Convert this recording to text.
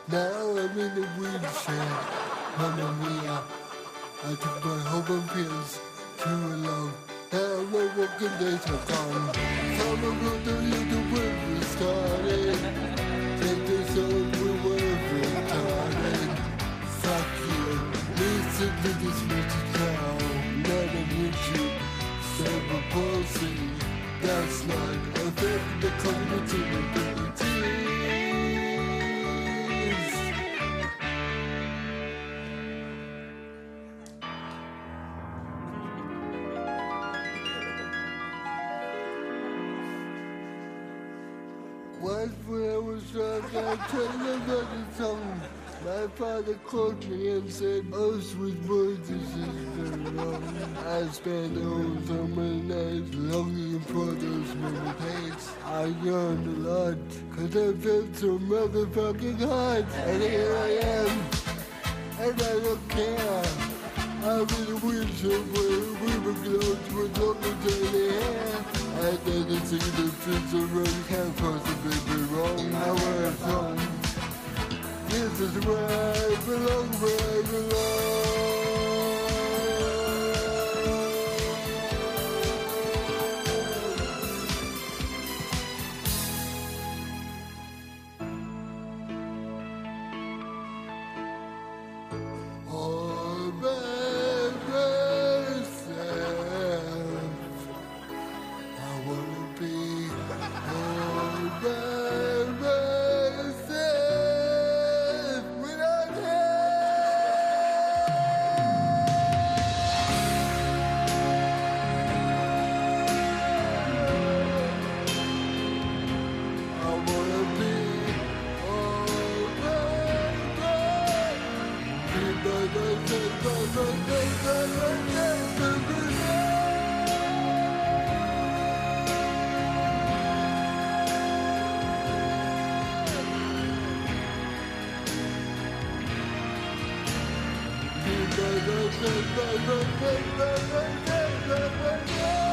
Now I'm in a wheelchair. Mamma mia. I took my home pills too long. Now my working days are gone. Summer got the little winter started. Take this on we were retarded. Fuck you. Listen to this message now. Not on YouTube. Seven pussy. That's like a thing that comes to the abilities. Once when I was drunk, I told another song. My father called me and said, "Oh, sweet boy, this is very wrong." I spent all summer nights longing for those memory days. I yearned a lot, cause I felt so motherfucking hot. And here I am, and I don't care. I'm in a wheelchair where women clothes with longer dirty hair. I didn't see the future road can't possibly be wrong. Now we're at home. This is where I belong, where I belong. All by myself, I wanna be all by myself without I wanna be all by myself. Be by myself.